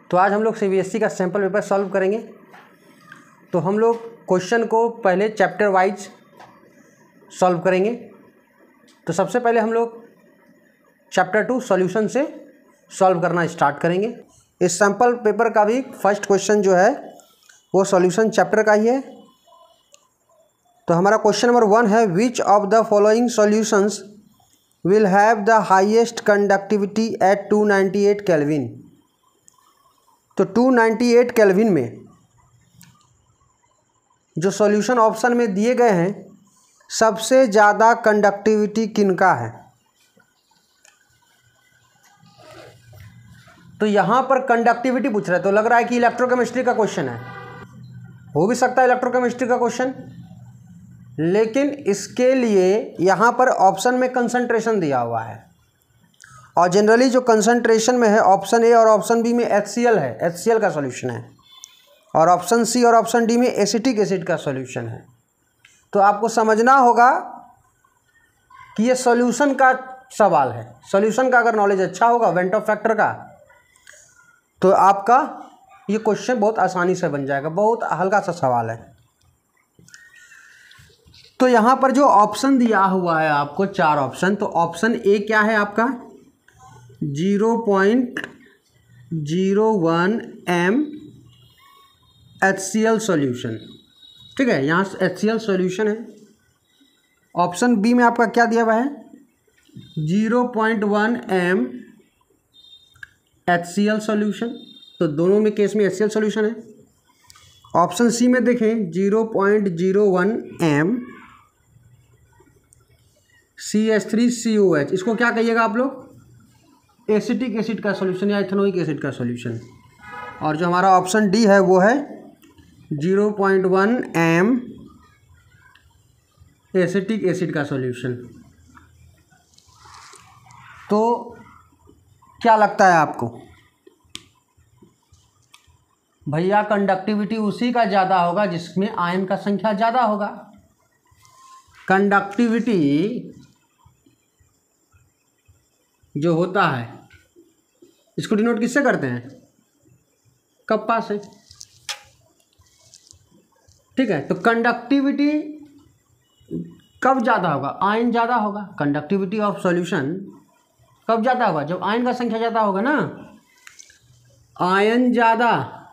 तो आज हम लोग सीबीएसई का सैम्पल पेपर सॉल्व करेंगे। तो हम लोग क्वेश्चन को पहले चैप्टर वाइज सॉल्व करेंगे। तो सबसे पहले हम लोग चैप्टर 2 सॉल्यूशन से सॉल्व करना स्टार्ट करेंगे। इस सैम्पल पेपर का भी फर्स्ट क्वेश्चन जो है वो सॉल्यूशन चैप्टर का ही है। तो हमारा क्वेश्चन नंबर 1 है, which of the following solutions will have the highest conductivity at 298 kelvin. तो 298 केल्विन में जो सॉल्यूशन ऑप्शन में दिए गए हैं सबसे ज़्यादा कंडक्टिविटी किनका है। तो यहाँ पर कंडक्टिविटी पूछ रहा है, तो लग रहा है कि इलेक्ट्रोकेमिस्ट्री का क्वेश्चन है। हो भी सकता है इलेक्ट्रोकेमिस्ट्री का क्वेश्चन, लेकिन इसके लिए यहाँ पर ऑप्शन में कंसंट्रेशन दिया हुआ है और जनरली जो कंसंट्रेशन में है ऑप्शन ए और ऑप्शन बी में HCl है, HCl का सॉल्यूशन है, और ऑप्शन सी और ऑप्शन डी में एसिटिक एसिड का सॉल्यूशन है। तो आपको समझना होगा कि ये सॉल्यूशन का सवाल है। सॉल्यूशन का अगर नॉलेज अच्छा होगा वेंट ऑफ फैक्टर का, तो आपका ये क्वेश्चन बहुत आसानी से बन जाएगा। बहुत हल्का सा सवाल है। तो यहाँ पर जो ऑप्शन दिया हुआ है आपको 4 ऑप्शन, तो ऑप्शन ए क्या है आपका 0.01 m HCl सॉल्यूशन। ठीक है, यहाँ HCl सॉल्यूशन है। ऑप्शन बी में आपका क्या दिया हुआ है 0.1 m HCl सॉल्यूशन। तो दोनों में केस में HCl सॉल्यूशन है। ऑप्शन सी में देखें 0.01 m CH3COH। इसको क्या कहिएगा आप लोग, एसिटिक एसिड का सॉल्यूशन या इथेनोइक एसिड का सॉल्यूशन। और जो हमारा ऑप्शन डी है वो है 0.1 m एसिटिक एसिड का सॉल्यूशन। तो क्या लगता है आपको भैया, कंडक्टिविटी उसी का ज़्यादा होगा जिसमें आयन का संख्या ज़्यादा होगा। कंडक्टिविटी जो होता है इसको डिनोट किससे करते हैं, कप्पा से। ठीक है, तो कंडक्टिविटी कब ज़्यादा होगा, आयन ज़्यादा होगा। कंडक्टिविटी ऑफ सॉल्यूशन कब ज़्यादा होगा, जब आयन का संख्या ज़्यादा होगा ना। आयन ज़्यादा,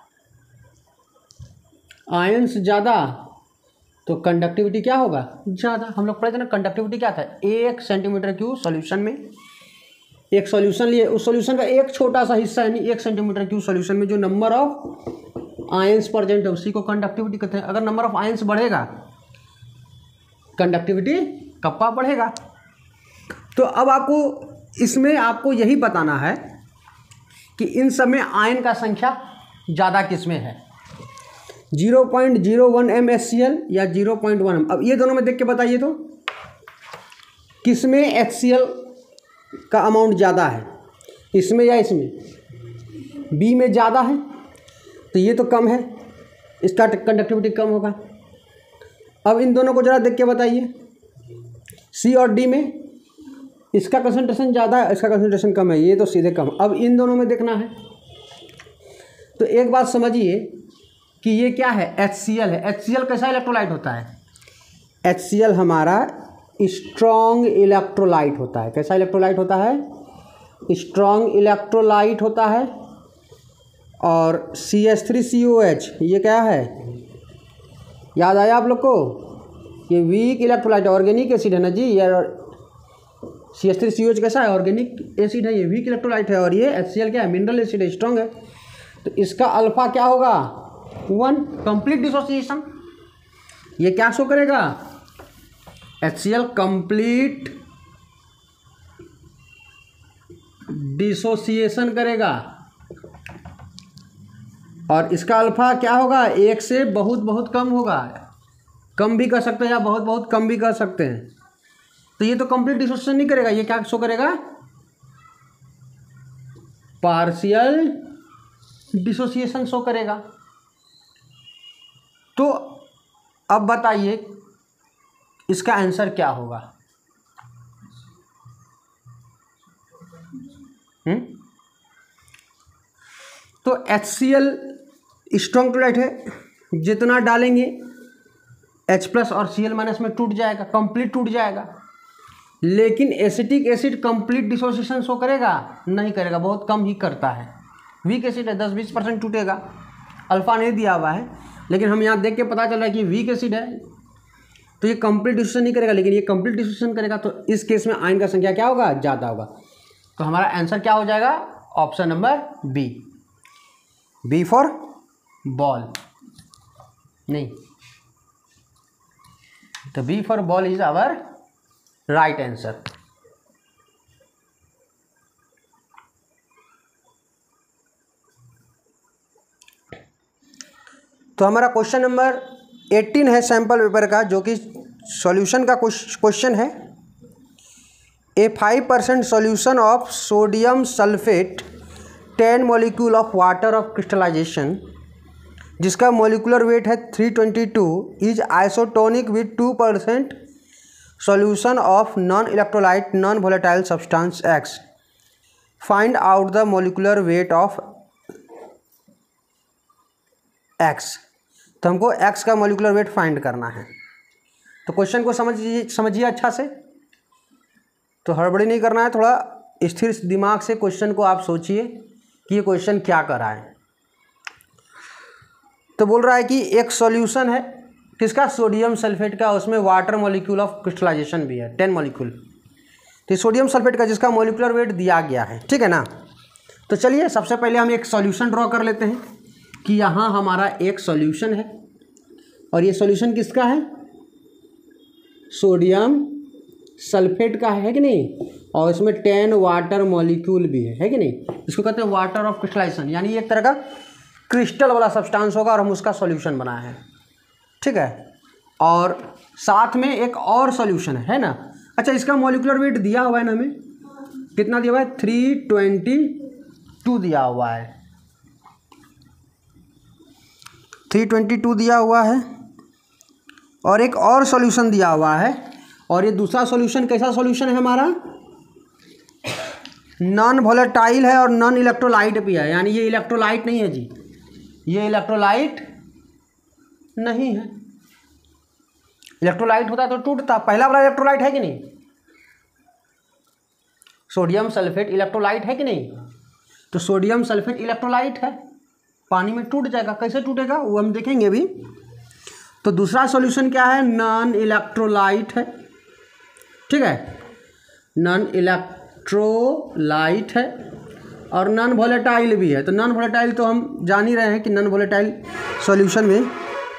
आयन्स ज़्यादा तो कंडक्टिविटी क्या होगा, ज़्यादा। हम लोग पढ़े थे ना कंडक्टिविटी क्या था, 1 सेंटीमीटर क्यूब सॉल्यूशन में एक सॉल्यूशन लिए, उस सॉल्यूशन का एक छोटा सा हिस्सा यानी 1 सेंटीमीटर क्यूब सॉल्यूशन में जो नंबर ऑफ आयंस प्रेजेंट है उसी को कंडक्टिविटी कहते हैं। अगर नंबर ऑफ आयंस बढ़ेगा कंडक्टिविटी कप्पा बढ़ेगा। तो अब आपको इसमें आपको यही बताना है कि इन सब में आयन का संख्या ज़्यादा किस में है, 0.01 m HCl या 0.1 m। अब ये दोनों में देख के बताइए तो किस में HCl का अमाउंट ज़्यादा है, इसमें या इसमें। बी में ज़्यादा है तो ये तो कम है, इसका कंडक्टिविटी कम होगा। अब इन दोनों को ज़रा देख के बताइए, सी और डी में इसका कंसंट्रेशन ज़्यादा है, इसका कंसंट्रेशन कम है, ये तो सीधे कम। अब इन दोनों में देखना है तो एक बात समझिए कि ये क्या है, HCl है। HCl कैसा इलेक्ट्रोलाइट होता है, HCl हमारा स्ट्रॉन्ग इलेक्ट्रोलाइट होता है। कैसा इलेक्ट्रोलाइट होता है, स्ट्रॉन्ग इलेक्ट्रोलाइट होता है। और CH3COH ये क्या है, याद आया आप लोग को, ये वीक इलेक्ट्रोलाइट ऑर्गेनिक एसिड है ना जी। ये CH3COH कैसा है, ऑर्गेनिक एसिड है, ये वीक इलेक्ट्रोलाइट है। और ये HCl क्या है, मिनरल एसिड है, स्ट्रॉन्ग है। तो इसका अल्फा क्या होगा 1, कंप्लीट डिसोसिएशन। ये क्या शो करेगा, HCl कंप्लीट डिसोसिएशन करेगा। और इसका अल्फा क्या होगा, 1 से बहुत बहुत कम होगा। कम भी कर सकते हैं या बहुत बहुत कम भी कर सकते हैं। तो ये तो कंप्लीट डिसोसिएशन नहीं करेगा, ये क्या शो करेगा, पार्शियल डिसोसिएशन शो करेगा। तो अब बताइए इसका आंसर क्या होगा। तो HCl स्ट्रॉन्ग क्लोराइड है, जितना डालेंगे H+ और Cl- में टूट जाएगा, कंप्लीट टूट जाएगा। लेकिन acetic acid complete dissociation show करेगा? नहीं करेगा, बहुत कम ही करता है। वीक एसिड है, 10-20% टूटेगा। अल्फा नहीं दिया हुआ है, लेकिन हम यहाँ देख के पता चल रहा है कि वीक एसिड है, तो ये कंप्लीट डिसोसिएशन नहीं करेगा, लेकिन ये कंप्लीट डिसोसिएशन करेगा। तो इस केस में आयन का संख्या क्या होगा? ज़्यादा होगा। तो हमारा आंसर क्या हो जाएगा? Option number B for ball. नहीं, तो B for ball is our right answer. तो हमारा क्वेश्चन नंबर 18 है सैंपल पेपर का, जो कि सॉल्यूशन का क्वेश्चन है। A 5% solution of sodium sulphate 10 molecule of water of crystallisation, जिसका मॉलिक्यूलर वेट है 322, is isotonic with 2% solution of non electrolyte non volatile substance X. Find out the molecular weight of X. तो हमको x का molecular weight find करना है। तो question को समझिए अच्छा से, तो हड़बड़ी नहीं करना है, थोड़ा स्थिर दिमाग से क्वेश्चन को आप सोचिए कि ये क्वेश्चन क्या कर रहा है। तो बोल रहा है कि एक सॉल्यूशन है किसका? सोडियम सल्फेट का, उसमें वाटर मॉलिक्यूल ऑफ क्रिस्टलाइजेशन भी है 10 मॉलिक्यूल। तो सोडियम सल्फेट का जिसका मॉलिक्यूलर वेट दिया गया है, ठीक है ना। तो चलिए सबसे पहले हम एक सॉल्यूशन ड्रॉ कर लेते हैं कि यहाँ हमारा एक सॉल्यूशन है, और ये सॉल्यूशन किसका है? सोडियम सल्फेट का है कि नहीं, और इसमें 10 वाटर मॉलिक्यूल भी है कि नहीं। इसको कहते हैं वाटर ऑफ क्रिस्टलाइजेशन, यानी एक तरह का क्रिस्टल वाला सब्सटेंस होगा, और हम उसका सॉल्यूशन बनाए हैं, ठीक है। और साथ में एक और सॉल्यूशन है ना। अच्छा, इसका मॉलिक्यूलर वेट दिया हुआ है ना, हमें कितना दिया हुआ है? 322 दिया हुआ है, 322 दिया हुआ है। और एक और सॉल्यूशन दिया हुआ है, और ये दूसरा सॉल्यूशन कैसा सॉल्यूशन है हमारा? नॉन वोलेटाइल है और नॉन इलेक्ट्रोलाइट भी है, यानी ये इलेक्ट्रोलाइट नहीं है जी, ये इलेक्ट्रोलाइट नहीं है। इलेक्ट्रोलाइट होता तो टूटता, पहला वाला इलेक्ट्रोलाइट है कि नहीं? सोडियम सल्फेट इलेक्ट्रोलाइट है कि नहीं? तो सोडियम सल्फेट इलेक्ट्रोलाइट है, पानी में टूट जाएगा। कैसे टूटेगा वो हम देखेंगे अभी। तो दूसरा सॉल्यूशन क्या है? नॉन इलेक्ट्रोलाइट है, ठीक है, नॉन इलेक्ट्रोलाइट है और नॉन वोलेटाइल भी है। तो नॉन वोलेटाइल तो हम जान ही रहे हैं कि नॉन वोलेटाइल सॉल्यूशन में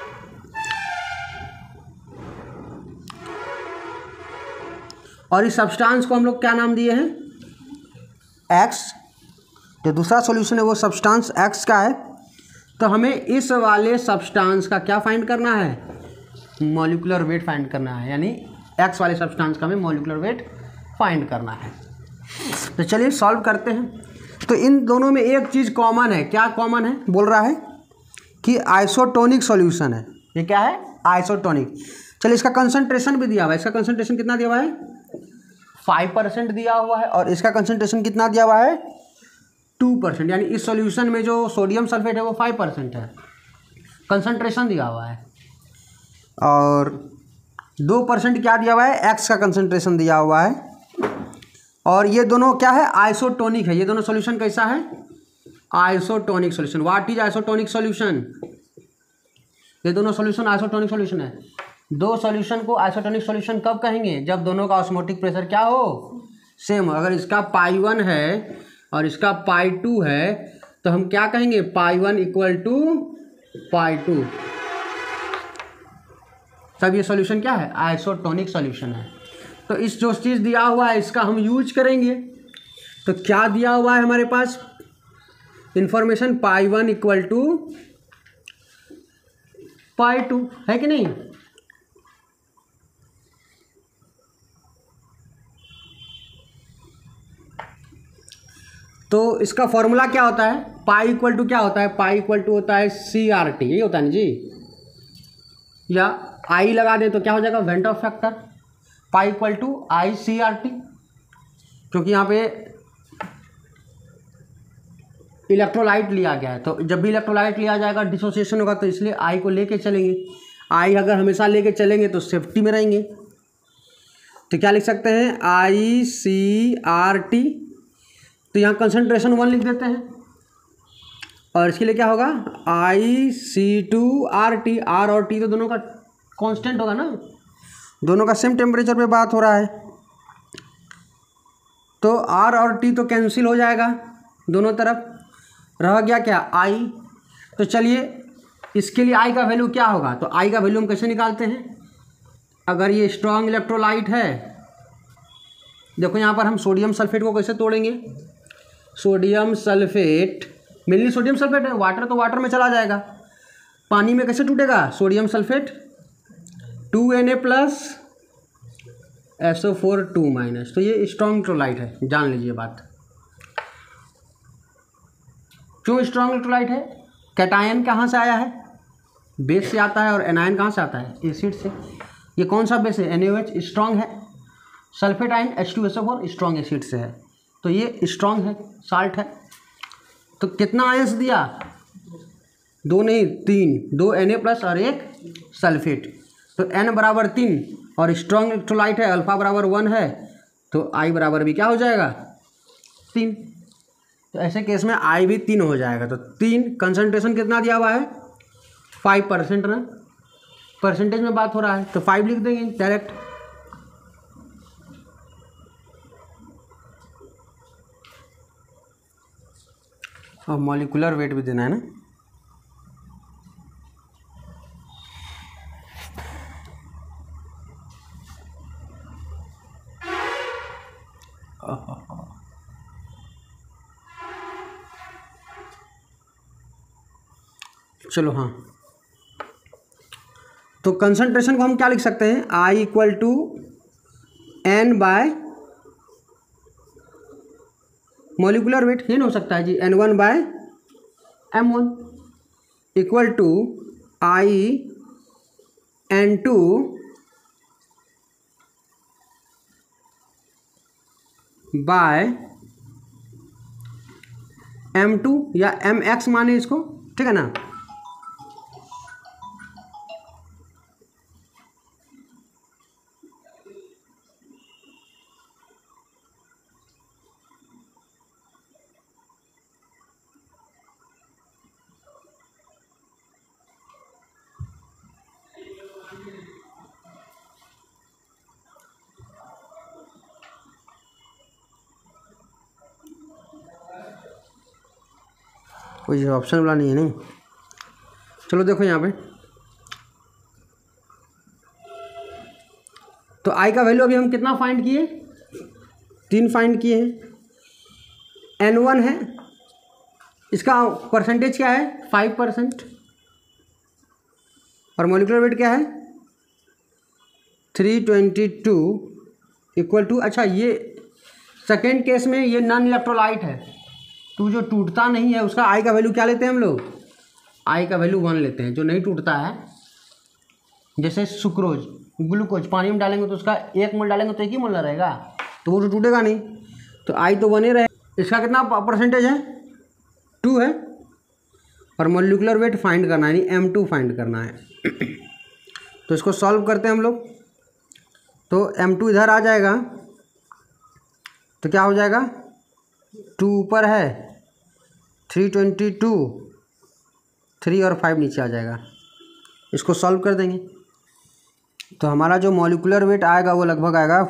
और इस सब्सटेंस को हम लोग क्या नाम दिए हैं? एक्स। जो दूसरा सॉल्यूशन है वो सब्सटेंस एक्स का है। तो हमें इस वाले सब्सटेंस का क्या फाइंड करना है? मॉलिक्यूलर वेट फाइंड करना है, यानी एक्स वाले सब्सटेंस का हमें मॉलिक्यूलर वेट फाइंड करना है। तो चलिए सॉल्व करते हैं। तो इन दोनों में एक चीज़ कॉमन है। क्या कॉमन है? बोल रहा है कि आइसोटोनिक सॉल्यूशन है। ये क्या है? आइसोटोनिक। चलिए इसका कंसंट्रेशन भी दिया हुआ है। इसका कंसंट्रेशन कितना दिया हुआ है? 5% दिया हुआ है, और इसका कंसंट्रेशन कितना दिया हुआ है? 2%। यानी इस सॉल्यूशन में जो सोडियम सल्फेट है वो 5% है, कंसंट्रेशन दिया हुआ है। और 2% क्या दिया हुआ है? एक्स का कंसंट्रेशन दिया हुआ है। और ये दोनों क्या है? आइसोटोनिक है। ये दोनों सॉल्यूशन कैसा है? Isotonic solution. What is isotonic solution? ये दोनों सॉल्यूशन आइसोटोनिक सॉल्यूशन है। दो सॉल्यूशन को आइसोटोनिक सॉल्यूशन कब कहेंगे? जब दोनों का ऑस्मोटिक प्रेशर क्या हो? सेम हो। अगर इसका π1 है और इसका π2 है तो हम क्या कहेंगे? π1 = π2। तब ये सॉल्यूशन क्या है? आइसोटोनिक सॉल्यूशन है। तो इस जो चीज़ दिया हुआ है इसका हम यूज करेंगे। तो क्या दिया हुआ है हमारे पास इंफॉर्मेशन? π1 = π2 है कि नहीं? तो इसका फॉर्मूला क्या होता है? पाई इक्वल टू क्या होता है? पाई इक्वल टू होता है CRT, यही होता है ना जी। या आई लगा दें तो क्या हो जाएगा? Van't Hoff factor. Pi equal to ICRT, क्योंकि यहाँ पे इलेक्ट्रोलाइट लिया गया है, तो जब भी इलेक्ट्रोलाइट लिया जाएगा डिसोसिएशन होगा, तो इसलिए आई को लेके चलेंगे। आई अगर हमेशा लेके चलेंगे तो सेफ्टी में रहेंगे। तो क्या लिख सकते हैं, ICRT। तो यहाँ कंसंट्रेशन 1 लिख देते हैं, और इसके लिए क्या होगा, IC2RT। R और T तो दोनों का कांस्टेंट होगा ना, दोनों का सेम टेम्परेचर पे बात हो रहा है, तो R और T तो कैंसिल हो जाएगा दोनों तरफ, रह गया क्या, I। तो चलिए इसके लिए I का वैल्यू क्या होगा, तो I का वैल्यू हम कैसे निकालते हैं, अगर ये स्ट्रॉन्ग इलेक्ट्रोलाइट है, देखो यहाँ पर हम सोडियम सल्फेट को कैसे तोड़ेंगे, sodium sulphate, mainly sodium sulphate है, वाटर तो वाटर में चला जाएगा, पानी में कैसे टूटेगा, सोडियम सल्फेट 2Na+ SO4 2-, तो ये स्ट्रॉन्ग इलेक्ट्रोलाइट है, जान लीजिए बात। क्यों स्ट्रॉन्ग इलेक्ट्रोलाइट है, कैटायन कहाँ से आया है, बेस से आता है, और एनायन कहाँ से आता है, एसिड से। ये कौन सा बेस है, NaOH स्ट्रॉन्ग है, sulphate ion H2SO4 strong acid से है, तो ये स्ट्रॉन्ग है, साल्ट है। तो कितना आयंस दिया, 2 नहीं 3, 2 Na+ और 1 सल्फेट, तो N बराबर 3, और स्ट्रॉन्ग इलेक्ट्रोलाइट है, अल्फा बराबर 1 है, तो I बराबर भी क्या हो जाएगा, 3। तो ऐसे केस में I भी 3 हो जाएगा। तो 3 कंसंट्रेशन कितना दिया हुआ है, 5% ना, परसेंटेज में बात हो रहा है, तो 5 लिख देंगे डायरेक्ट। और मॉलिक्यूलर वेट भी देना है ना, चलो हाँ। तो कंसंट्रेशन को हम क्या लिख सकते हैं, I = N/, मॉलिक्यूलर वेट ये हो सकता है जी, N1/M1 = IN2/M2 या MX माने इसको, ठीक है ना। कोई ऑप्शन वाला नहीं है, नहीं। चलो देखो यहाँ पे, तो I का वैल्यू अभी हम कितना फाइंड किए, 3 फाइंड किए हैं। N1 है, इसका परसेंटेज क्या है, 5%, और मॉलिक्यूलर वेट क्या है, 322 = अच्छा ये सेकेंड केस में ये नॉन इलेक्ट्रोलाइट है, तो जो टूटता नहीं है उसका I का वैल्यू क्या लेते हैं हम लोग, I का वैल्यू 1 लेते हैं। जो नहीं टूटता है, जैसे सुक्रोज, ग्लूकोज, पानी में डालेंगे तो उसका 1 मोल डालेंगे तो 1 ही मोल रहेगा, तो वो तो टूटेगा नहीं, तो I तो 1 ही रहेगा। इसका कितना परसेंटेज है, 2 है, और मॉलिक्यूलर वेट फाइंड करना है, यानी M2 फाइंड करना है। तो इसको सॉल्व करते हैं हम लोग, तो M2 इधर आ जाएगा, तो क्या हो जाएगा, 2 ऊपर है, 322, 3 और 5 नीचे आ जाएगा। इसको सॉल्व कर देंगे, तो हमारा जो मॉलिक्यूलर वेट आएगा वो लगभग आएगा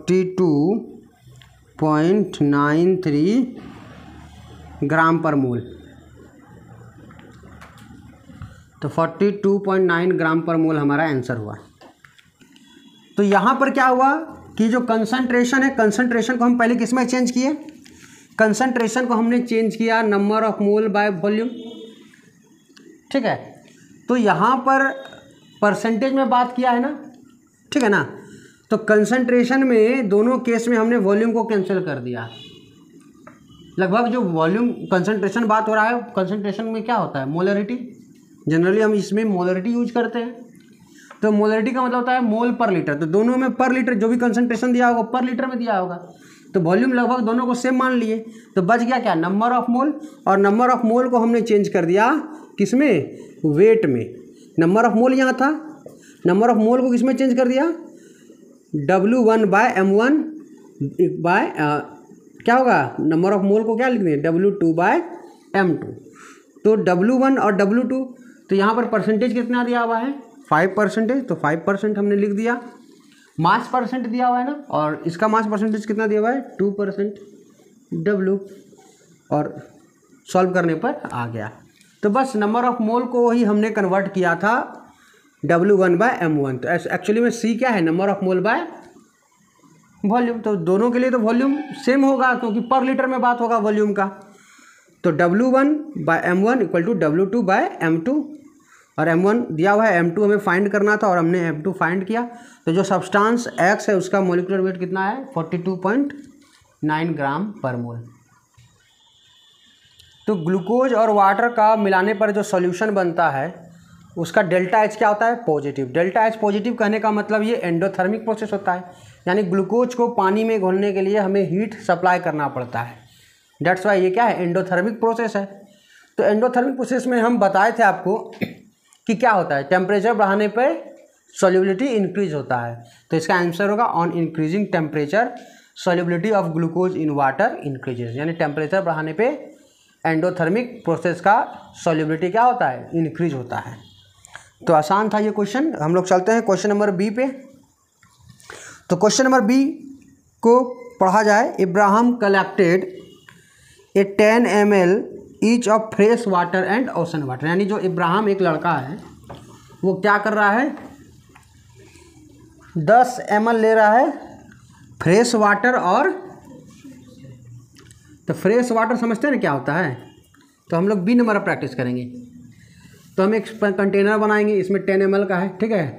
42.93 ग्राम पर मोल। तो 42.9 ग्राम पर मोल हमारा आंसर हुआ। तो यहाँ पर क्या हुआ कि जो कंसंट्रेशन है, कंसंट्रेशन को हम पहले किस में चेंज किए, कंसंट्रेशन को हमने चेंज किया number of mole by volume, ठीक है। तो यहाँ पर परसेंटेज में बात किया है ना, ठीक है ना। तो कंसंट्रेशन में दोनों केस में हमने वॉल्यूम को कैंसिल कर दिया। लगभग जो वॉल्यूम कंसंट्रेशन बात हो रहा है, कंसंट्रेशन में क्या होता है, मोलरिटी। जनरली हम इसमें मोलरिटी यूज करते हैं। तो मोलरिटी का मतलब होता है मोल पर लीटर। तो दोनों में पर लीटर जो भी कंसंट्रेशन दिया होगा पर लीटर में दिया होगा। तो वॉल्यूम लगभग दोनों को सेम मान लिए, तो बच गया क्या, नंबर ऑफ मोल। और नंबर ऑफ मोल को हमने चेंज कर दिया किस में, वेट में। नंबर ऑफ मोल यहाँ था, नंबर ऑफ मोल को किस में चेंज कर दिया, W1/m1 बाय क्या होगा, नंबर ऑफ मोल को क्या लिख दें, W2/m2। तो W1 और W2, तो यहाँ पर परसेंटेज कितना दिया हुआ है, 5%, तो 5% हमने लिख दिया। मास परसेंट दिया हुआ है ना, और इसका मास परसेंटेज कितना दिया हुआ है, 2% W, और सॉल्व करने पर आ गया। तो बस नंबर ऑफ मोल को ही हमने कन्वर्ट किया था W1/m1। तो एक्चुअली में C क्या है, number of mole by volume. तो दोनों के लिए तो वॉल्यूम सेम होगा, क्योंकि पर लीटर में बात होगा वॉल्यूम का। तो W1/m1 इक्वल टू W2/m2, और m1 दिया हुआ है, m2 हमें फाइंड करना था और हमने m2 फाइंड किया। तो जो सब्सटेंस X है उसका मोलिकुलर वेट कितना है, 42.9 ग्राम पर मोल। तो ग्लूकोज और वाटर का मिलाने पर जो सॉल्यूशन बनता है उसका डेल्टा H क्या होता है, पॉजिटिव। डेल्टा H पॉजिटिव कहने का मतलब ये एंडोथर्मिक प्रोसेस होता है, यानी ग्लूकोज को पानी में घोलने के लिए हमें हीट सप्लाई करना पड़ता है। डेट्स वाई ये क्या है, एंडोथर्मिक प्रोसेस है। तो एंडोथर्मिक प्रोसेस में हम बताए थे आपको कि क्या होता है, टेम्परेचर बढ़ाने पर सॉल्युबिलिटी इंक्रीज होता है। तो इसका आंसर होगा on increasing temperature solubility of glucose in water increases, यानी टेम्परेचर बढ़ाने पे एंडोथर्मिक प्रोसेस का सॉल्युबिलिटी क्या होता है, इंक्रीज होता है। तो आसान था ये क्वेश्चन। हम लोग चलते हैं क्वेश्चन नंबर बी पे। तो क्वेश्चन नंबर बी को पढ़ा जाए। Ibrahim collected a 10 ml each of fresh water and ocean water, यानी जो इब्राहिम एक लड़का है वो क्या कर रहा है, 10 ml ले रहा है फ्रेश वाटर। और तो फ्रेश वाटर समझते हैं ना क्या होता है, तो हम लोग बी नंबर पर प्रैक्टिस करेंगे। तो हम एक कंटेनर बनाएंगे, इसमें 10 ml का है, ठीक है।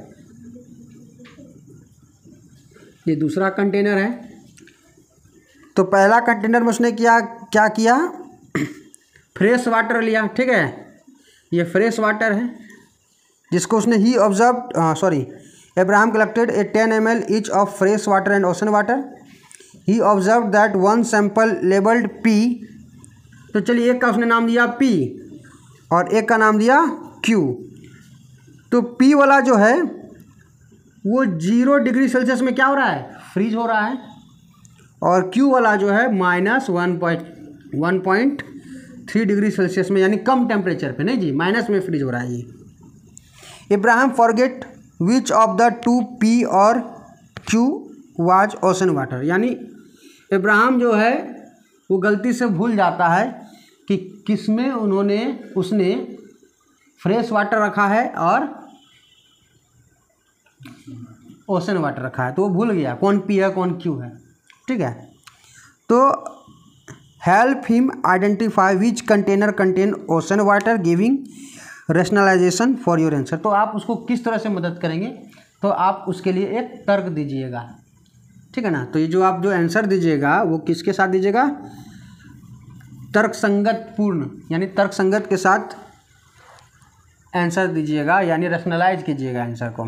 ये दूसरा कंटेनर है। तो पहला कंटेनर में उसने क्या किया, फ्रेश वाटर लिया, ठीक है। ये फ्रेश वाटर है जिसको उसने ही observe Abraham collected a 10 ml each of fresh water and ocean water. He observed that one sample labeled P, तो चलिए एक का उसने नाम दिया P और एक का नाम दिया Q। तो P वाला जो है वो 0 डिग्री सेल्सियस में क्या हो रहा है, फ्रीज हो रहा है, और Q वाला जो है -1.3 डिग्री सेल्सियस में, यानी कम टेम्परेचर पे, नहीं जी, माइनस में फ्रीज हो रहा है ये। Ibrahim forget which of the 2 P और Q वाज ओशन वाटर, यानी इब्राहिम जो है वो गलती से भूल जाता है कि किसमें उसने फ्रेश वाटर रखा है और ओशन वाटर रखा है। तो वो भूल गया कौन P है कौन Q है, ठीक है। तो help him identify which container contain ocean water giving rationalisation for your answer. तो आप उसको किस तरह से मदद करेंगे, तो आप उसके लिए एक तर्क दीजिएगा, ठीक है ना। तो ये जो आप जो आंसर दीजिएगा वो किसके साथ दीजिएगा, तर्क संगत पूर्ण, यानी तर्क संगत के साथ आंसर दीजिएगा, यानी रैशनलाइज कीजिएगा आंसर को।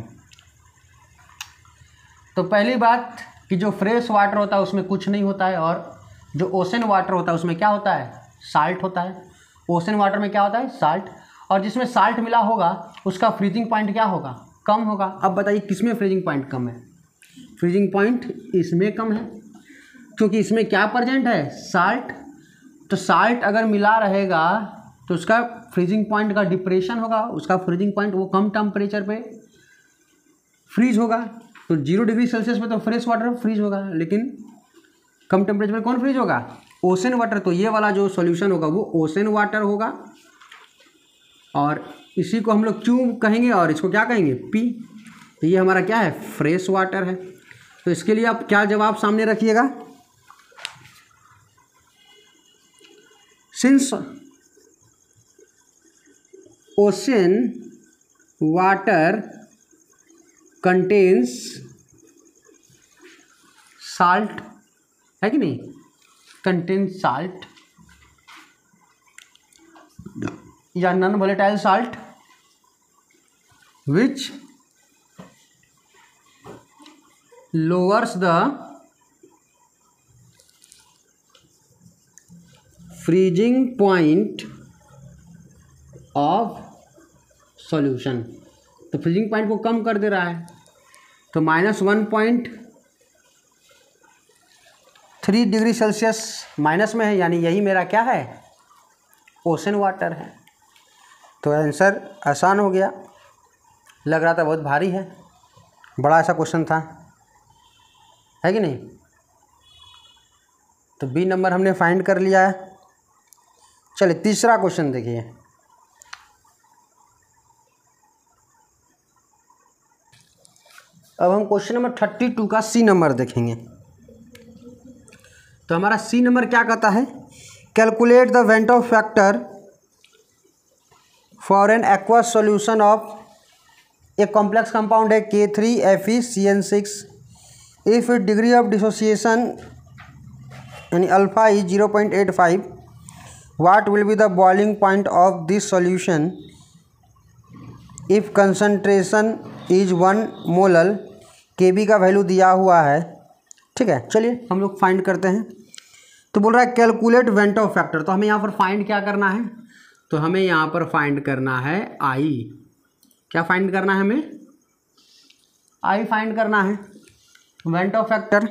तो पहली बात कि जो फ्रेश वाटर होता है उसमें कुछ नहीं होता है, और जो ओशन वाटर होता है उसमें क्या होता है, साल्ट होता है। ओशन वाटर में क्या होता है, साल्ट, और जिसमें साल्ट मिला होगा उसका फ्रीजिंग पॉइंट क्या होगा, कम होगा। अब बताइए किसमें फ्रीजिंग पॉइंट कम है, फ्रीजिंग पॉइंट इसमें कम है, क्योंकि इसमें क्या प्रेजेंट है, साल्ट। तो साल्ट अगर मिला रहेगा तो उसका फ्रीजिंग पॉइंट का डिप्रेशन होगा, उसका फ्रीजिंग पॉइंट वो कम टेम्परेचर पे फ्रीज होगा। तो 0 डिग्री सेल्सियस पे तो फ्रेश वाटर फ्रीज होगा, लेकिन कम टेम्परेचर पे कौन फ्रीज होगा, ओशन वाटर। तो ये वाला जो सॉल्यूशन होगा वो ओशन वाटर होगा, और इसी को हम लोग क्यू कहेंगे और इसको क्या कहेंगे, पी। तो ये हमारा क्या है, फ्रेश वाटर है। तो इसके लिए आप क्या जवाब सामने रखिएगा, since ocean water contains salt, है कि नहीं, कंटेन्स साल्ट या non volatile salt which lowers the freezing point of solution, तो फ्रीजिंग पॉइंट को कम कर दे रहा है, तो -1.3 डिग्री सेल्सियस माइनस में है, यानी यही मेरा क्या है, ओशन वाटर है। तो आंसर आसान हो गया, लग रहा था बहुत भारी है, बड़ा ऐसा क्वेश्चन था, है कि नहीं। तो बी नंबर हमने फाइंड कर लिया है। चलिए तीसरा क्वेश्चन देखिए। अब हम क्वेश्चन नंबर 32 का सी नंबर देखेंगे। तो हमारा सी नंबर क्या कहता है, calculate the van't Hoff factor for an aqueous solution of एक कॉम्प्लेक्स कंपाउंड है K3FeCN6 if degree of dissociation यानी alpha is 0.85, what will be the boiling point of this solution if concentration is 1 molal. Kb का value दिया हुआ है, ठीक है। चलिए हम लोग फाइंड करते हैं। तो बोल रहा है कैलकुलेट वेंटो फैक्टर, तो हमें यहाँ पर फाइंड क्या करना है, तो हमें यहाँ पर फाइंड करना है आई। क्या फाइंड करना है हमें, आई फाइंड करना है, वेंटो फैक्टर।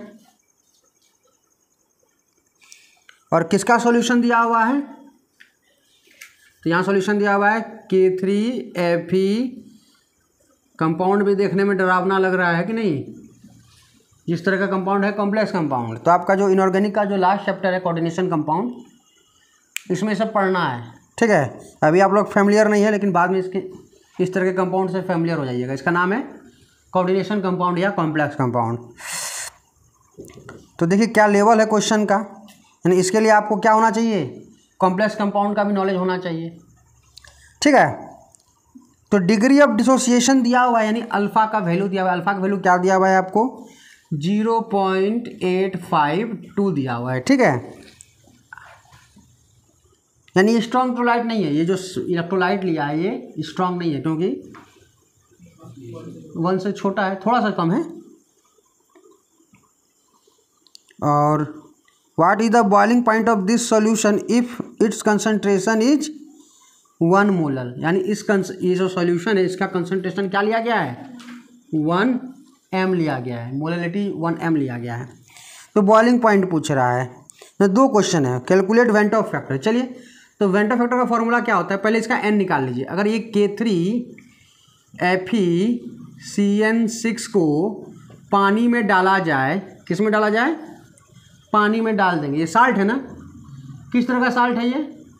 और किसका सॉल्यूशन दिया हुआ है, तो यहाँ सॉल्यूशन दिया हुआ है K3Fe, कंपाउंड भी देखने में डरावना लग रहा है कि नहीं, जिस तरह का कंपाउंड है कॉम्प्लेक्स कंपाउंड। तो आपका जो इनऑर्गेनिक का जो लास्ट चैप्टर है कोऑर्डिनेशन कंपाउंड, इसमें सब पढ़ना है, ठीक है। अभी आप लोग फैमिलियर नहीं है, लेकिन बाद में इसके इस तरह के कंपाउंड से फैमिलियर हो जाइएगा। इसका नाम है कोऑर्डिनेशन कंपाउंड या कॉम्प्लेक्स कंपाउंड। तो देखिए क्या लेवल है क्वेश्चन का, यानी इसके लिए आपको क्या होना चाहिए, कॉम्प्लेक्स कंपाउंड का भी नॉलेज होना चाहिए, ठीक है। तो डिग्री ऑफ डिसोसिएशन दिया हुआ है, यानी अल्फा का वैल्यू दिया हुआ है। अल्फा का वैल्यू क्या दिया हुआ है आपको, 0.852 दिया हुआ है, ठीक है। यानी स्ट्रॉन्ग इलेक्ट्रोलाइट नहीं है, ये जो इलेक्ट्रोलाइट लिया है ये स्ट्रॉन्ग नहीं है, क्योंकि 1 से छोटा है, थोड़ा सा कम है। और what is the boiling point of this solution if its concentration is 1 molar, यानी ये जो सॉल्यूशन है इसका कंसंट्रेशन क्या लिया गया है, 1 m लिया गया है, मोलरिटी 1 m लिया गया है। तो बॉइलिंग पॉइंट पूछ रहा है, तो 2 क्वेश्चन है, कैलकुलेट वेंटो फैक्टर। चलिए तो वेंटो फैक्टर का फॉर्मूला क्या होता है, पहले इसका n निकाल लीजिए। अगर ये K3FeCN6 को पानी में डाला जाए, किस में डाला जाए, पानी में डाल देंगे। ये साल्ट है ना, किस तरह का साल्ट है ये,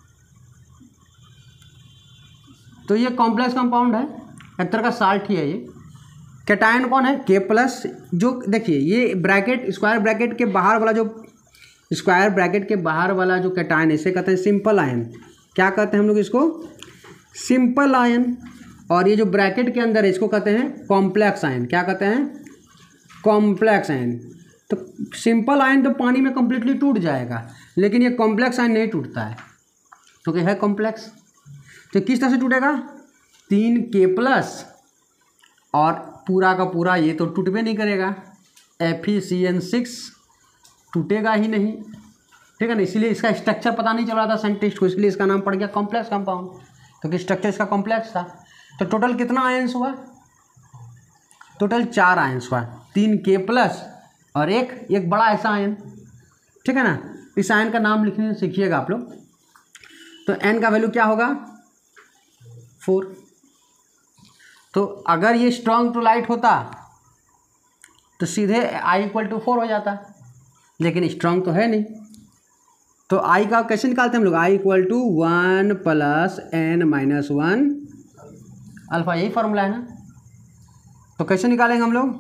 तो ये कॉम्प्लेक्स कंपाउंड है, एक तरह का साल्ट ही है ये। कैटायन कौन है, K+, जो देखिए ये ब्रैकेट स्क्वायर ब्रैकेट के बाहर वाला जो स्क्वायर ब्रैकेट के बाहर वाला जो कैटायन है इसे कहते हैं सिंपल आयन। क्या कहते हैं हम लोग इसको, सिंपल आयन। और ये जो ब्रैकेट के अंदर है इसको कहते हैं कॉम्प्लेक्स आयन। क्या कहते हैं, कॉम्प्लेक्स आयन। तो सिंपल आयन तो पानी में कंप्लीटली टूट जाएगा, लेकिन ये कॉम्प्लेक्स आयन नहीं टूटता है, क्योंकि है कॉम्प्लेक्स। तो किस तरह से टूटेगा, 3K+ और पूरा का पूरा ये तो टूटबे नहीं करेगा, FeCN6 टूटेगा ही नहीं, ठीक है ना। इसीलिए इसका स्ट्रक्चर पता नहीं चल रहा था साइंटिस्ट को, इसलिए इसका नाम पड़ गया कॉम्प्लेक्स कंपाउंड, क्योंकि स्ट्रक्चर इसका कॉम्प्लेक्स था। तो टोटल कितना आयंस हुआ, टोटल 4 आयंस हुआ, 3K+ और एक बड़ा ऐसा आयन, ठीक है ना। इस आयन का नाम लिखने सीखिएगा आप लोग। तो n का वैल्यू क्या होगा, 4। तो अगर ये स्ट्रॉन्ग टू लाइट होता तो सीधे I = 4 हो जाता, लेकिन स्ट्रॉन्ग तो है नहीं। तो I का कैसे निकालते हैं हम लोग, I = 1 + n-1 अल्फा, यही फॉर्मूला है ना। तो कैसे निकालेंगे हम लोग,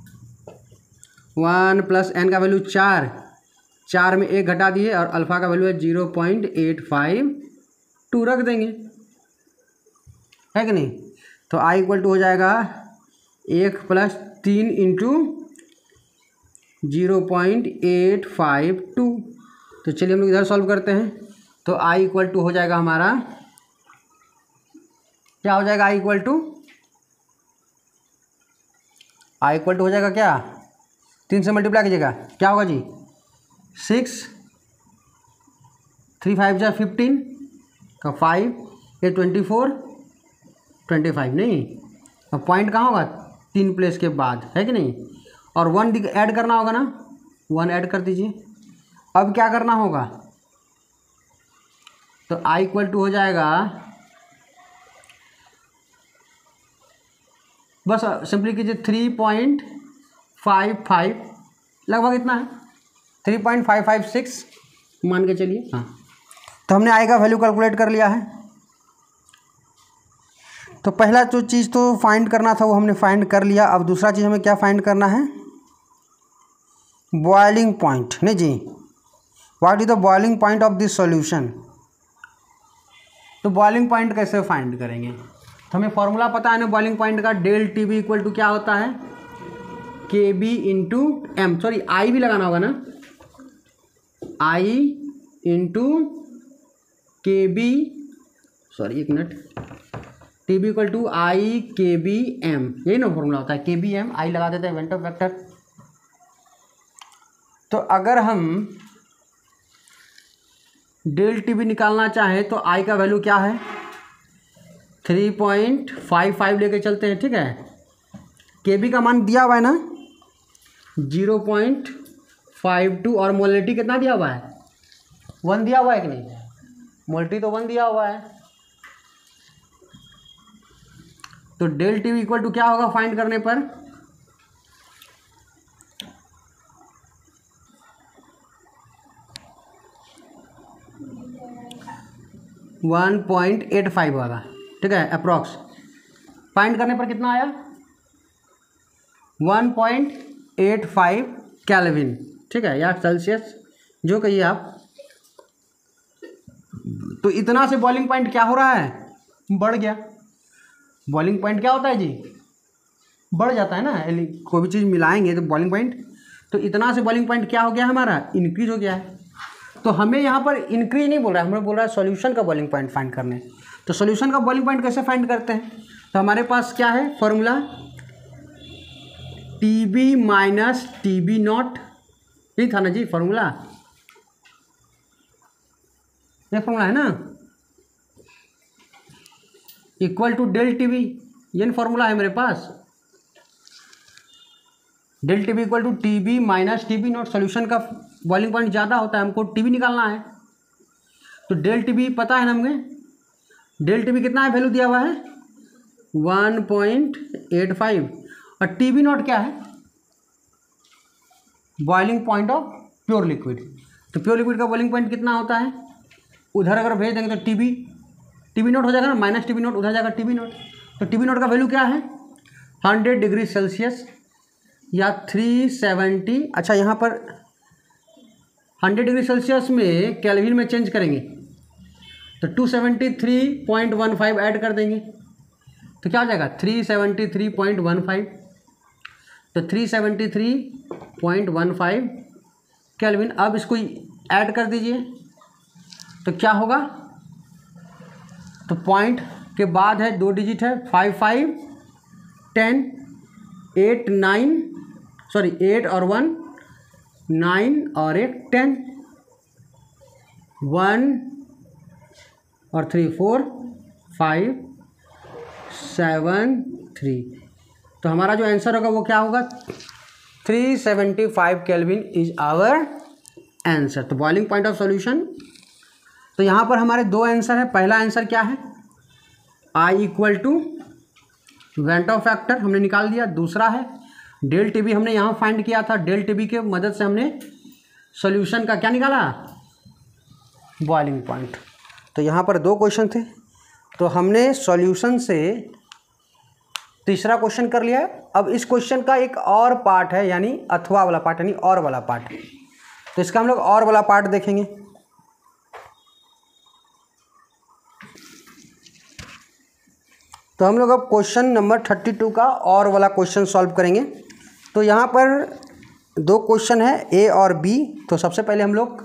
1 + n का वैल्यू 4 में 1 घटा दिए, और अल्फा का वैल्यू है 0.852 रख देंगे, है कि नहीं। तो I = हो जाएगा 1 + 3 × 0.852। तो चलिए हम लोग इधर सॉल्व करते हैं। तो I = हो जाएगा हमारा, क्या हो जाएगा, I = हो जाएगा क्या, 3 से मल्टीप्लाई कीजिएगा, क्या होगा जी, 6 3 5 जा 15 का 5, ये 24 25 नहीं। अब पॉइंट कहाँ होगा? 3 प्लेस के बाद, है कि नहीं? और 1 ऐड करना होगा ना, 1 ऐड कर दीजिए। अब क्या करना होगा? तो i इक्वल टू हो जाएगा, बस सिंपली कीजिए 3.55, लगभग इतना है, 3.556 मान के चलिए। हाँ, तो हमने i का वैल्यू कैलकुलेट कर लिया है। तो पहला जो चीज़ तो फाइंड करना था वो हमने फाइंड कर लिया। अब दूसरा चीज़ हमें क्या फाइंड करना है? बॉइलिंग पॉइंट, नहीं जी, what is the boiling point of this solution. तो बॉइलिंग पॉइंट कैसे फाइंड करेंगे? तो हमें फॉर्मूला पता है ना बॉइलिंग पॉइंट का, del T B equal to क्या होता है? K B into M, sorry I भी लगाना होगा ना, I into K B, sorry एक minute, T B equal to I K B M, यही ना फॉर्मूला होता है, के बी एम, आई लगा देते हैं वेक्टर वेक्टर। तो अगर हम डेल टी बी निकालना चाहें तो आई का वैल्यू क्या है? 3.55 लेके चलते हैं, ठीक है। के बी का मान दिया हुआ है ना 0.52, और मोलरिटी कितना दिया हुआ है? 1 दिया हुआ है कि नहीं? मोलरिटी तो 1 दिया हुआ है। तो del T B equal to क्या होगा फाइंड करने पर? 1.85 होगा, ठीक है, अप्रॉक्स। फाइंड करने पर कितना आया? 1.85 केल्विन, ठीक है, या सेल्सियस, जो कहिए आप। तो इतना से बॉइलिंग पॉइंट क्या हो रहा है? बढ़ गया। बॉइलिंग पॉइंट क्या होता है जी? बढ़ जाता है ना, कोई भी चीज़ मिलाएंगे तो बॉइलिंग पॉइंट, तो इतना से बॉइलिंग पॉइंट क्या हो गया हमारा? इंक्रीज हो गया है। तो हमें यहाँ पर इंक्रीज नहीं बोल रहा है, हमें बोल रहा है सॉल्यूशन का बॉइलिंग पॉइंट फाइंड करने। तो सॉल्यूशन का बॉइलिंग पॉइंट कैसे फाइंड करते हैं? तो हमारे पास क्या है formula? T B minus T B naught, यही था ना जी फॉर्मूला, ये फॉर्मूला है ना, equal to del T B, ये फॉर्मूला है मेरे पास। Del T B equal to T B minus T B naught. Solution का बॉइलिंग पॉइंट ज़्यादा होता है, हमको टी बी निकालना है। तो डेल टी बी पता है ना हमें, डेल टी बी कितना है वैल्यू दिया हुआ है? 1.85, और टी बी नॉट क्या है? Boiling point of pure liquid. तो प्योर लिक्विड का बॉइलिंग पॉइंट कितना होता है? उधर अगर भेज देंगे तो टी बी नॉट हो जाएगा ना, माइनस टी बी नॉट, उधर जाएगा टी बी नॉट। तो टी बी नॉट का वैल्यू क्या है? 100 डिग्री सेल्सियस या 370। अच्छा, यहाँ पर 100 डिग्री सेल्सियस में केल्विन में चेंज करेंगे तो 273.15 ऐड कर देंगे तो क्या हो जाएगा? 373.15। तो 373.15 केल्विन। अब इसको ऐड कर दीजिए तो क्या होगा? तो पॉइंट के बाद है 2 डिजिट है, 5 5 10 8 9, सॉरी 8 और 1 9 और 1 10, 1 और 3 4 5 7 3। तो हमारा जो आंसर होगा वो क्या होगा? 375 केल्विन इज आवर आंसर। तो बॉइलिंग पॉइंट ऑफ सॉल्यूशन, तो यहाँ पर हमारे 2 आंसर है। पहला आंसर क्या है? I equal to van't Hoff factor हमने निकाल दिया। दूसरा है डेल टी बी, हमने यहाँ फाइंड किया था। डेल टी बी के मदद से हमने सॉल्यूशन का क्या निकाला? Boiling point. तो यहाँ पर 2 क्वेश्चन थे, तो हमने सॉल्यूशन से तीसरा क्वेश्चन कर लिया है। अब इस क्वेश्चन का एक और पार्ट है, यानी अथवा वाला पार्ट, यानी और वाला पार्ट। तो इसका हम लोग और वाला पार्ट देखेंगे। तो हम लोग अब क्वेश्चन नंबर 32 का और वाला क्वेश्चन सॉल्व करेंगे। तो यहाँ पर 2 क्वेश्चन है, ए और बी। तो सबसे पहले हम लोग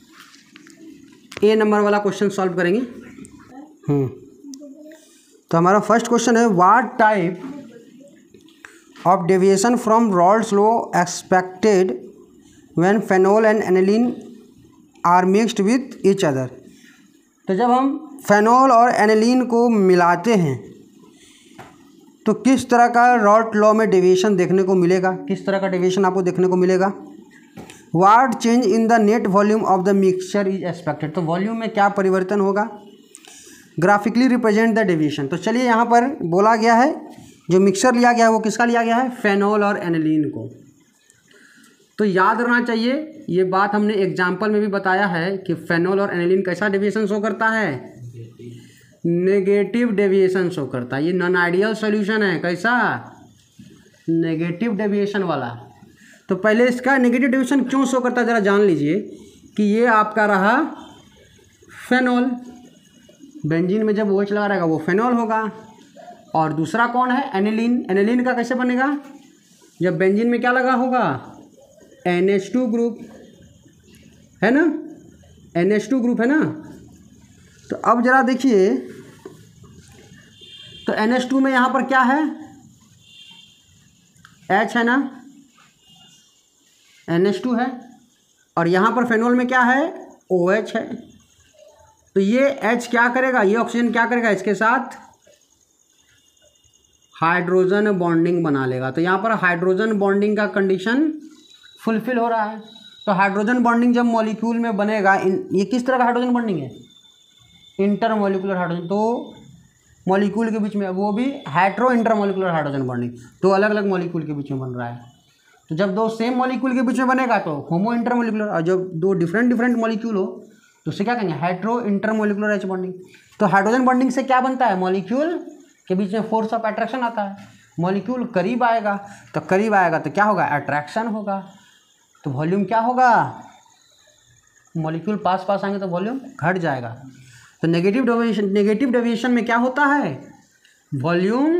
ए नंबर वाला क्वेश्चन सॉल्व करेंगे। तो हमारा फर्स्ट क्वेश्चन है, what type of deviation from Raoult's law expected when phenol and aniline are mixed with each other. तो जब हम फेनॉल और एनिलीन को मिलाते हैं तो किस तरह का रॉल्ट लॉ में डेविएशन देखने को मिलेगा, किस तरह का डेविएशन आपको देखने को मिलेगा। What change in the net volume of the mixture is expected, तो वॉल्यूम में क्या परिवर्तन होगा। ग्राफिकली रिप्रेजेंट द डेविएशन, तो चलिए यहाँ पर बोला गया है जो मिक्सचर लिया गया है वो किसका लिया गया है, फेनॉल और एनिलीन को। तो याद रखना चाहिए, ये बात हमने एग्जाम्पल में भी बताया है कि फेनॉल और एनिलीन कैसा डेविएशन शो करता है, नेगेटिव डेविएशन शो करता है। ये नॉन आइडियल सॉल्यूशन है, कैसा, नेगेटिव डेविएशन वाला। तो पहले इसका नेगेटिव डेविएशन क्यों शो करता है ज़रा जान लीजिए कि ये आपका रहा फेनॉल, बेंजीन में जब OH लगा रहेगा वो फेनॉल होगा। और दूसरा कौन है, एनिलीन। एनिलीन का कैसे बनेगा, जब बेंजीन में क्या लगा होगा, NH2 ग्रुप है ना, NH2 ग्रुप है ना। तो अब जरा देखिए, तो NH2 में यहाँ पर क्या है, H है ना, NH2 है, और यहाँ पर फेनॉल में क्या है, OH है। तो ये H क्या करेगा, ये ऑक्सीजन क्या करेगा, इसके साथ हाइड्रोजन बॉन्डिंग बना लेगा। तो यहाँ पर हाइड्रोजन बॉन्डिंग का कंडीशन फुलफिल हो रहा है। तो हाइड्रोजन बॉन्डिंग जब मॉलिक्यूल में बनेगा, ये किस तरह का हाइड्रोजन बॉन्डिंग है, इंटर मॉलिक्यूलर हाइड्रोजन, तो मॉलिक्यूल के बीच में, वो भी hetero inter molecular hydrogen bonding, दो अलग अलग मॉलिक्यूल के बीच में बन रहा है। तो जब दो सेम मॉलिक्यूल के बीच में बनेगा तो होमो इंटर मॉलिक्यूलर, और जब दो डिफरेंट मॉलिक्यूल हो तो उससे क्या कहेंगे, hetero inter molecular H bonding. तो हाइड्रोजन बॉन्डिंग से क्या बनता है, मॉलिक्यूल के बीच में फोर्स ऑफ अट्रैक्शन आता है, मॉलिक्यूल करीब आएगा, तो करीब आएगा तो क्या होगा, अट्रैक्शन होगा, तो वॉल्यूम क्या होगा, मॉलिक्यूल पास पास आएंगे तो वॉल्यूम घट जाएगा। तो नेगेटिव डेविएशन में क्या होता है, वॉल्यूम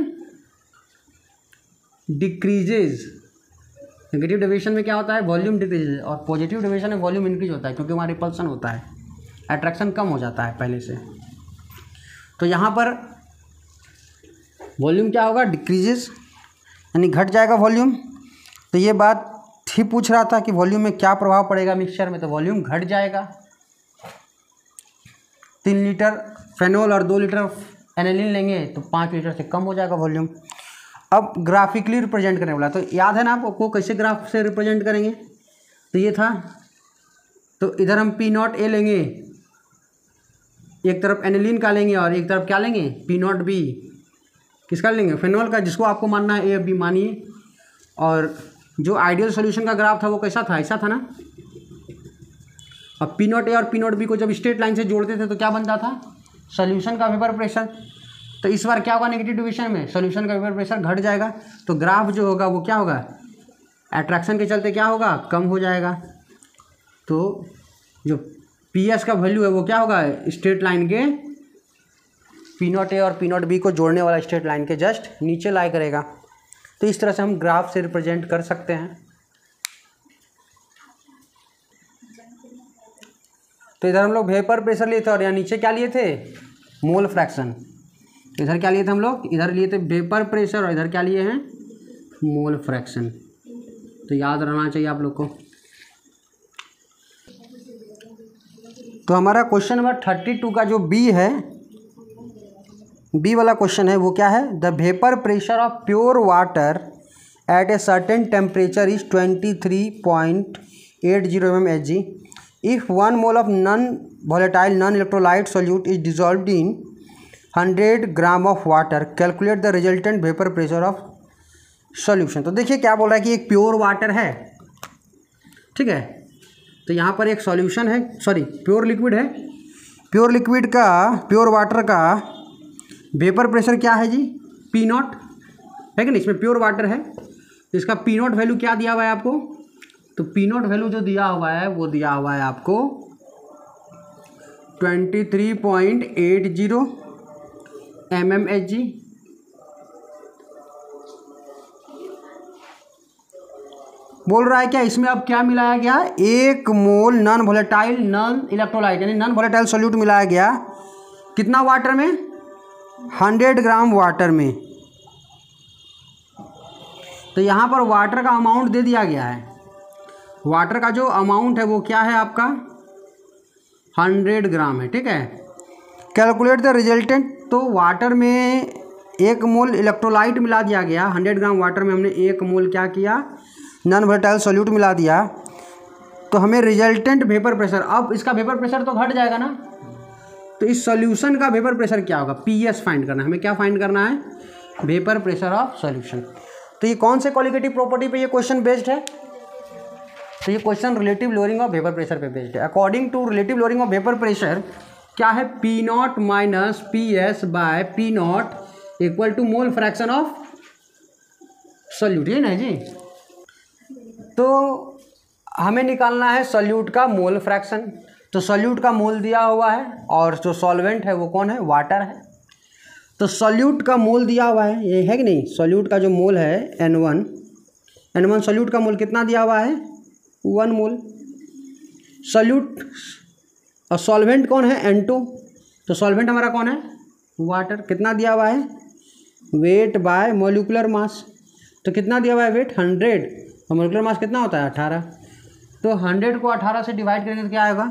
डिक्रीजेज। नेगेटिव डेविएशन में क्या होता है, वॉल्यूम डिक्रीजेज, और पॉजिटिव डेविएशन में वॉल्यूम इंक्रीज होता है, क्योंकि वहाँ रिपल्सन होता है, अट्रैक्शन कम हो जाता है पहले से। तो यहाँ पर वॉल्यूम क्या होगा, डिक्रीजेस, यानी घट जाएगा वॉल्यूम। तो ये बात ही पूछ रहा था कि वॉल्यूम में क्या प्रभाव पड़ेगा मिक्सचर में, तो वॉल्यूम घट जाएगा। 3 लीटर फेनॉल और 2 लीटर एनिलीन लेंगे तो 5 लीटर से कम हो जाएगा वॉल्यूम। अब ग्राफिकली रिप्रेजेंट करने वाला, तो याद है ना आपको कैसे ग्राफ से रिप्रेजेंट करेंगे, तो ये था, तो इधर हम P0A लेंगे, एक तरफ एनिलीन का लेंगे और एक तरफ क्या लेंगे, P0B, किसका लेंगे, फेनॉल का, जिसको आपको मानना है A और B मानिए। और जो आइडियल सॉल्यूशन का ग्राफ था वो कैसा था, ऐसा था ना। अब P0A और P0B को जब स्ट्रेट लाइन से जोड़ते थे तो क्या बनता था, सॉल्यूशन का वेपर प्रेशर। तो इस बार क्या होगा, नेगेटिव डिविएशन में सॉल्यूशन का वेपर प्रेशर घट जाएगा, तो ग्राफ जो होगा वो क्या होगा, अट्रैक्शन के चलते क्या होगा, कम हो जाएगा। तो जो PS का वैल्यू है वो क्या होगा, स्ट्रेट लाइन के P0A और P0B को जोड़ने वाला स्ट्रेट लाइन के जस्ट नीचे लाई करेगा। तो इस तरह से हम ग्राफ से रिप्रेजेंट कर सकते हैं। तो इधर हम लोग वेपर प्रेशर लिए थे और यहाँ नीचे क्या लिए थे, मोल फ्रैक्शन। इधर क्या लिए थे हम लोग, इधर लिए थे वेपर प्रेशर और इधर क्या लिए हैं, मोल फ्रैक्शन। तो याद रहना चाहिए आप लोग को। तो हमारा क्वेश्चन नंबर 32 का जो बी है, बी वाला क्वेश्चन है वो क्या है, the vapour pressure of pure water at a certain temperature is 23.80 mmHg if 1 mole of non volatile non electrolyte solute is dissolved in 100 gram of water, calculate the resultant vapour pressure of solution. तो देखिए क्या बोल रहा है कि एक pure water है, ठीक है, तो यहाँ पर एक सॉल्यूशन है, सॉरी प्योर लिक्विड है, प्योर लिक्विड का, प्योर वाटर का वेपर प्रेशर क्या है जी, P0 है कि नहीं, इसमें प्योर वाटर है, इसका P0 वैल्यू क्या दिया हुआ है आपको, तो P0 वैल्यू जो दिया हुआ है वो दिया हुआ है आपको 23.80 mmHg। बोल रहा है क्या, इसमें अब क्या मिलाया गया, 1 mole non volatile non electrolyte यानी नॉन वॉलेटाइल सोल्यूट मिलाया गया, कितना वाटर में, 100 ग्राम वाटर में। तो यहाँ पर वाटर का अमाउंट दे दिया गया है, वाटर का जो अमाउंट है वो क्या है आपका 100 ग्राम है, ठीक है। Calculate the resultant. तो वाटर में 1 मोल इलेक्ट्रोलाइट मिला दिया गया, 100 ग्राम वाटर में हमने 1 मोल क्या किया, नॉन वोलेटाइल सॉल्यूट मिला दिया। तो हमें रिजल्टेंट वेपर प्रेशर, अब इसका वेपर प्रेशर तो घट जाएगा ना, तो इस सॉल्यूशन का वेपर प्रेशर क्या होगा, पीएस फाइंड करना है हमें। क्या फाइंड करना है, वेपर प्रेशर ऑफ सॉल्यूशन। तो ये कौन से क्वालिटेटिव प्रॉपर्टी पे ये क्वेश्चन बेस्ड है, तो ये question relative lowering of vapour pressure पे बेस्ड है। According to relative lowering of vapour pressure क्या है, P naught minus P S by P naught equal to mole fraction of solute, ये ना जी। तो हमें निकालना है सॉल्यूट का मोल फ्रैक्शन। तो सॉल्यूट का मोल दिया हुआ है और जो सॉल्वेंट है वो कौन है, वाटर है। तो सॉल्यूट का मोल दिया हुआ है, ये है कि नहीं, सॉल्यूट का जो मोल है N1 सॉल्यूट का मोल कितना दिया हुआ है, 1 मोल। सॉल्यूट और सॉल्वेंट कौन है, N2। तो सॉल्वेंट हमारा कौन है, वाटर। कितना दिया हुआ है, वेट बाय मोलिकुलर मास। तो कितना दिया हुआ है, वेट 100 और मोलिकुलर मास कितना होता है, 18। तो 100 को 18 से डिवाइड करेंगे तो क्या आएगा,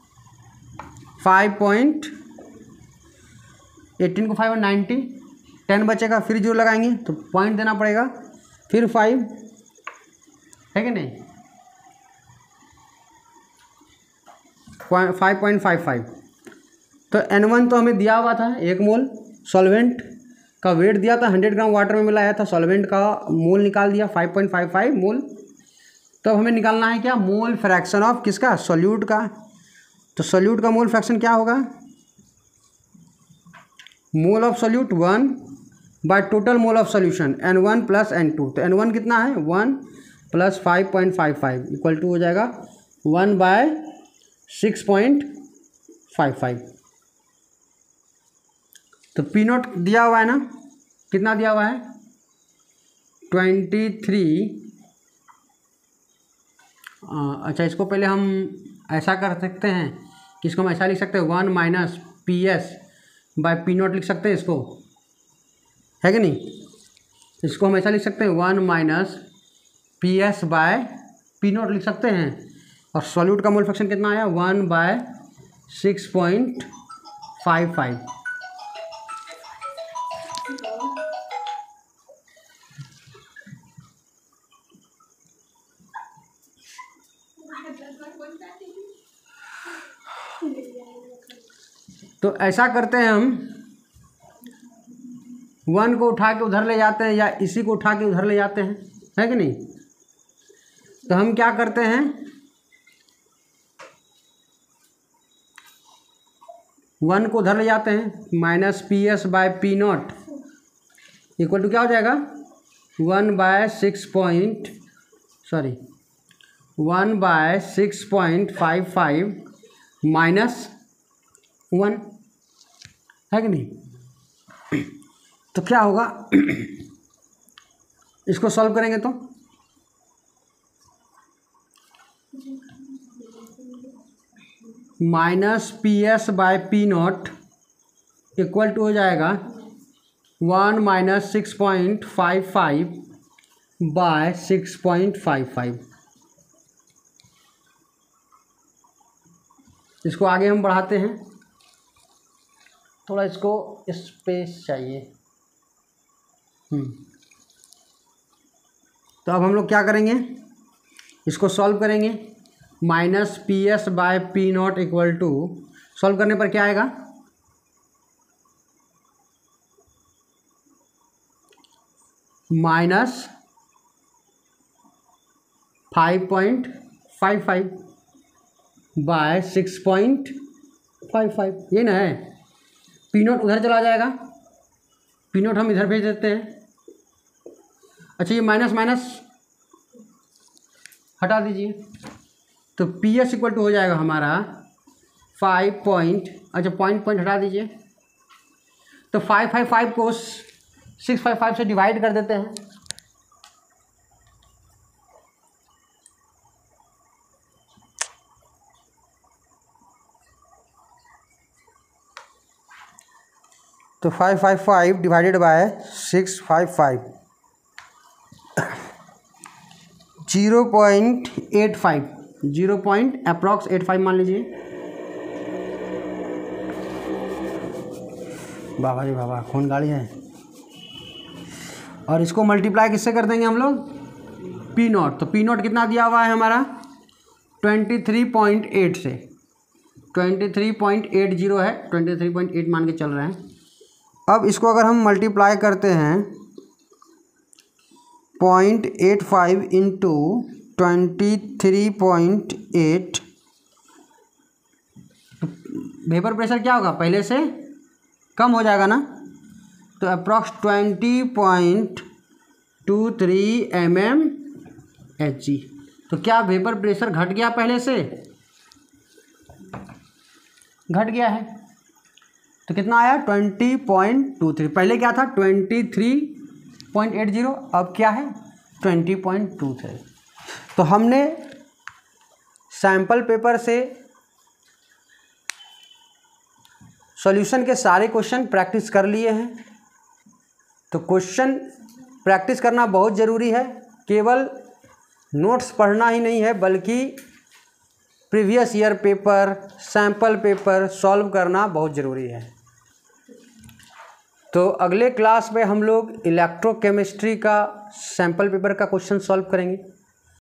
5.18 को 5 और 90, 10 बचेगा, फिर 0 लगाएंगे तो पॉइंट देना पड़ेगा, फिर 5 है कि नहीं, 5.55। तो N1 तो हमें दिया हुआ था 1 मोल, सॉल्वेंट का वेट दिया था, 100 ग्राम वाटर में मिलाया था, सॉल्वेंट का मोल निकाल दिया 5.55 मोल। तो अब हमें निकालना है क्या, मोल फ्रैक्शन ऑफ किसका, सॉल्यूट का। तो सॉल्यूट का मोल फ्रैक्शन क्या होगा, mole of solute 1 by total mole of solution N1 plus N2। तो N1 कितना है, 1 प्लस 5.55 इक्वल टू हो जाएगा 1 बाय 6.55। तो पी नॉट दिया हुआ है ना, कितना दिया हुआ है, 23। अच्छा, इसको पहले हम ऐसा कर सकते हैं कि इसको हम ऐसा लिख सकते हैं, 1 minus P S by P naught लिख सकते हैं इसको, है कि नहीं। इसको हम ऐसा लिख सकते हैं, 1 minus P S by P naught लिख सकते हैं। और सॉल्यूट का मोल फ्रैक्शन कितना आया, 1 बाय 6.55। तो ऐसा करते हैं हम, 1 को उठा के उधर ले जाते हैं या इसी को उठा के उधर ले जाते हैं, है कि नहीं। तो हम क्या करते हैं, 1 को उधर ले जाते हैं, minus P S by P naught equal to क्या हो जाएगा, 1 बाय 6.55 माइनस 1, है कि नहीं। तो क्या होगा, इसको सॉल्व करेंगे तो minus P S by P naught equal to हो जाएगा 1 माइनस 6.55 बाय 6.55। इसको आगे हम बढ़ाते हैं, थोड़ा इसको स्पेस चाहिए। तो अब हम लोग क्या करेंगे, इसको सॉल्व करेंगे, minus P S by P naught equal to, solve करने पर क्या आएगा, माइनस 5.55 बाय 6.55, ये ना है। पी नोट उधर चला जाएगा, पी नोट हम इधर भेज देते हैं। अच्छा, ये माइनस माइनस हटा दीजिए, तो पी एस इक्वल टू हो जाएगा हमारा 5 पॉइंट, अच्छा पॉइंट हटा दीजिए, तो 555 को 655 से डिवाइड कर देते हैं। तो 555 डिवाइडेड बाय 655 0.85, 0. अप्रॉक्स 85 मान लीजिए। बाबा जी बाबा, खून गाड़ी है। और इसको मल्टीप्लाई किससे कर देंगे हम लोग? P naught. तो पी नॉट कितना दिया हुआ है हमारा? 23.8 से 23.80 है, 23.8 मान के चल रहे हैं। अब इसको अगर हम मल्टीप्लाई करते हैं 0.85 इंटू 23.8, वेपर प्रेशर क्या होगा? पहले से कम हो जाएगा ना, तो अप्रॉक्स 20.23 mmHg। तो क्या वेपर प्रेशर घट गया? पहले से घट गया है। तो कितना आया? 20.23। पहले क्या था? 23.80, अब क्या है? 20.23। तो हमने सैम्पल पेपर से सॉल्यूशन के सारे क्वेश्चन प्रैक्टिस कर लिए हैं। तो क्वेश्चन प्रैक्टिस करना बहुत ज़रूरी है। केवल नोट्स पढ़ना ही नहीं है, बल्कि previous year paper, sample paper solve करना बहुत ज़रूरी है। तो अगले क्लास में हम लोग इलेक्ट्रोकेमिस्ट्री का सैम्पल पेपर का क्वेश्चन सॉल्व करेंगे।